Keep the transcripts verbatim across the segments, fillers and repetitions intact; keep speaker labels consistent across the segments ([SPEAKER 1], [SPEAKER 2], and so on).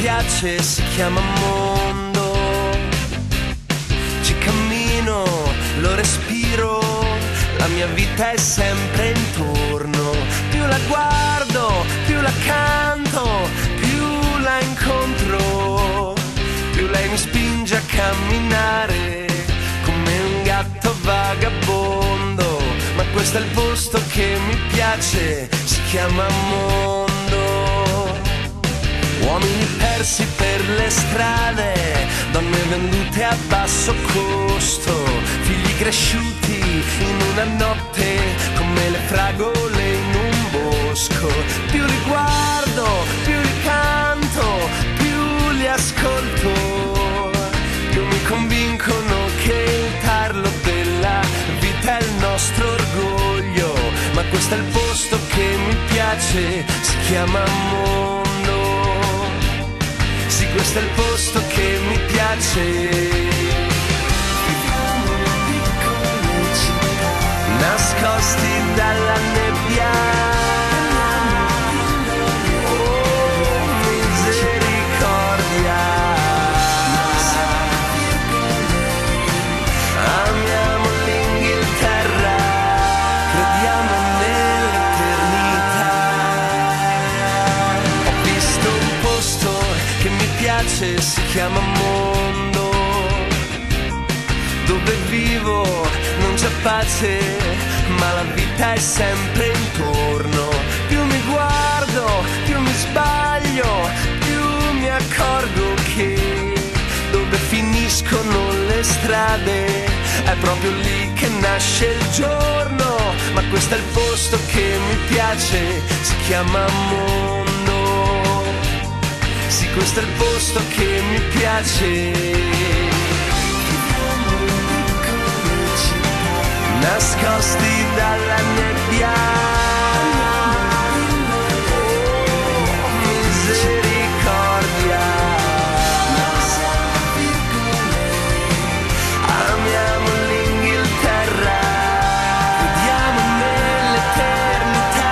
[SPEAKER 1] piace si chiama mondo. Ci cammino, lo respiro, la mia vita è sempre intorno. Più la guardo, più la canto, più la incontro, più lei mi spinge a camminare come un gatto vagabondo. Ma questo è il posto che mi piace, si chiama mondo. Uomini persi per le strade, donne vendute a basso costo, figli cresciuti in una notte come le fragole in un bosco. Più li guardo, più li canto, più li ascolto, più mi convincono che il tarlo della vita è il nostro orgoglio. Ma questo è il posto che mi piace, si chiama mondo. Sì, questo è il posto che mi piace. Nascosti dalla nebbia, oh misericordia, amiamo l'Inghilterra, crediamo nell'eternità. Ho visto un posto che mi piace, si chiama mondo. Dove vivo non c'è pace, ma la vita è sempre intorno. Più mi guardo, più mi sbaglio, più mi accorgo che dove finiscono le strade è proprio lì che nasce il giorno. Ma questo è il posto che mi piace, si chiama mondo. Sì, questo è il posto che mi piace. Nascosti dalla nebbia, oh misericordia, amiamo l'Inghilterra, crediamo nell'eternità.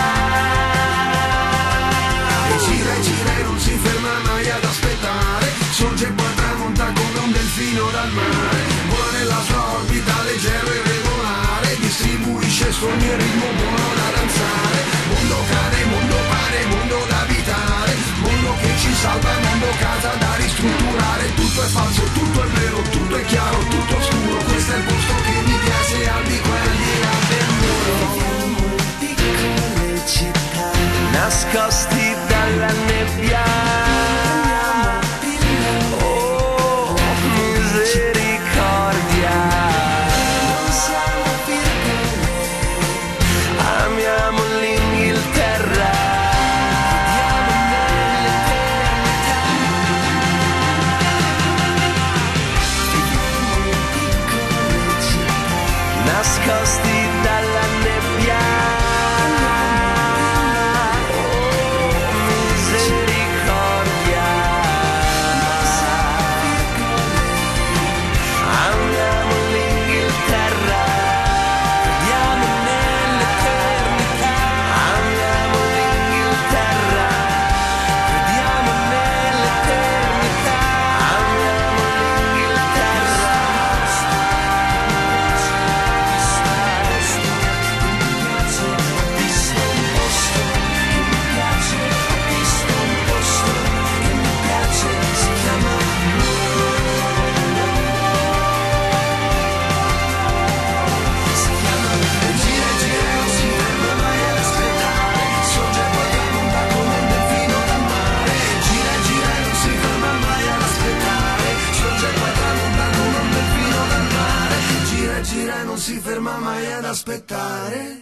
[SPEAKER 2] E gira e gira e non si ferma mai ad aspettare, sorge e poi tramonta come un delfino dal mare, vola nella sua orbita leggero e distribuisce sogni e ritmo buono da danzare. Mondo cane, mondo pane, mondo da abitare, mondo che ci salva, mondo casa da ristrutturare. Tutto è falso, tutto è vero, tutto è chiaro, tutto oscuro. Questo è il posto che mi piace, al di qua e al di là del muro.
[SPEAKER 1] Piccole città, nascosti dalla nebbia, nascosti dalla nebbia, oh misericordia, amiamo l'Inghilterra, crediamo nell'eternità, amiamo l'Inghilterra, crediamo nell'eternità, amiamo l'Inghilterra.
[SPEAKER 2] Gira e non si ferma mai ad aspettare.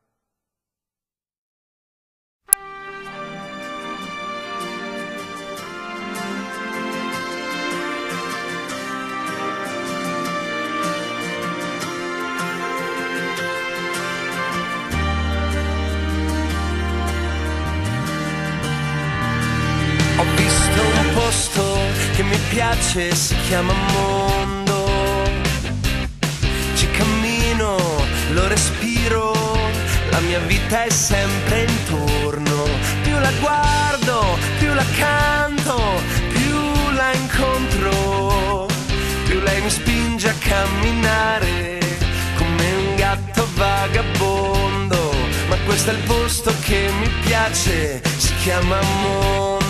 [SPEAKER 1] Ho visto un posto che mi piace, si chiama mondo. Ci cammino, lo respiro, la mia vita è sempre intorno. Più la guardo, più la canto, camminare come un gatto vagabondo, ma questo è il posto che mi piace, si chiama mondo.